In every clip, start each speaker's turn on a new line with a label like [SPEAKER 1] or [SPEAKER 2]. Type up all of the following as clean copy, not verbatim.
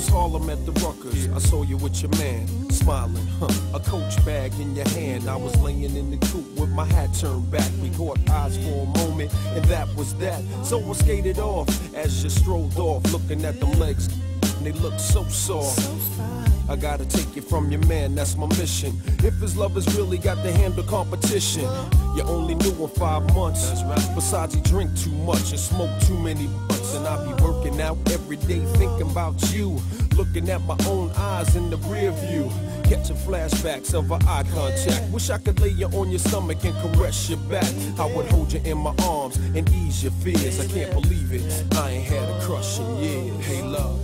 [SPEAKER 1] was Harlem at the Ruckers. I saw you with your man, smiling, a Coach bag in your hand. I was laying in the coupe with my hat turned back. We caught eyes for a moment, and that was that. So I skated off as you strolled off, looking at them legs, and they looked so soft. I gotta take you from your man, that's my mission. If his lovers really got to handle competition, you only knew him 5 months. Besides, he drink too much and smoke too many butts. And I be working out every day thinking about you, looking at my own eyes in the rear view, catching flashbacks of our eye contact. Wish I could lay you on your stomach and caress your back. I would hold you in my arms and ease your fears. I can't believe it, I ain't had a crush in years. Hey love,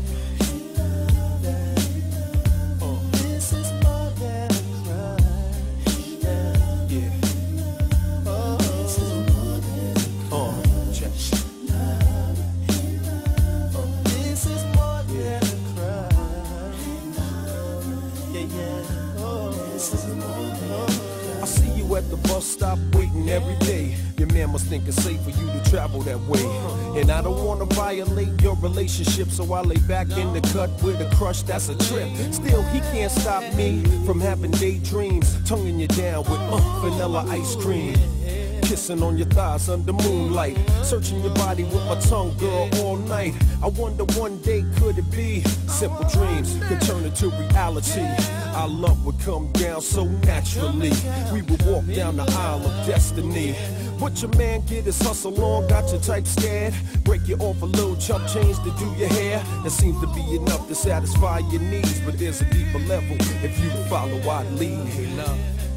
[SPEAKER 1] I see you at the bus stop waiting every day. Your man must think it's safe for you to travel that way. And I don't wanna violate your relationship, so I lay back in the cut with a crush that's a trip. Still, he can't stop me from having daydreams, tonguing you down with vanilla ice cream, kissing on your thighs under moonlight, searching your body with my tongue, girl, all night. I wonder one day could it be simple dreams could turn into reality. Our love would come down so naturally. We would walk down the aisle of destiny. But your man get his hustle on, got your type scared. Break you off a little chump change to do your hair. That seems to be enough to satisfy your needs, but there's a deeper level if you follow I'd lead. Hey love,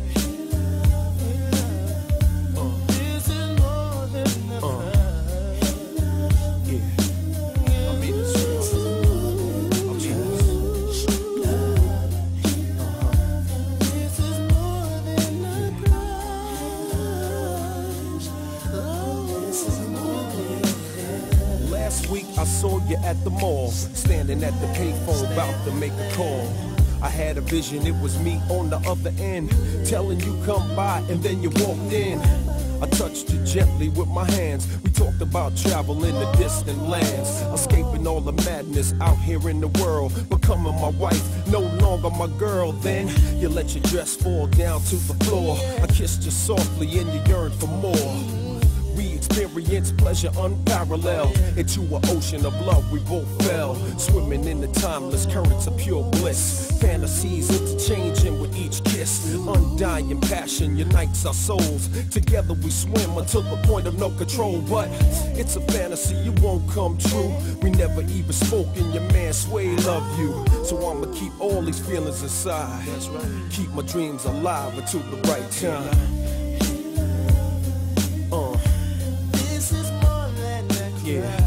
[SPEAKER 1] I saw you at the mall, standing at the payphone, about to make a call. I had a vision, it was me on the other end, telling you come by, and then you walked in. I touched you gently with my hands. We talked about travel in the distant lands, escaping all the madness out here in the world, becoming my wife, no longer my girl. Then you let your dress fall down to the floor. I kissed you softly and you yearned for more. We experienced pleasure unparalleled. Into an ocean of love we both fell, swimming in the timeless currents of pure bliss. Fantasies interchanging with each kiss. Undying passion unites our souls. Together we swim until the point of no control. But it's a fantasy, it won't come true. We never even spoke and your man Sway love you. So I'ma keep all these feelings inside. That's right. Keep my dreams alive until the right time. Yeah.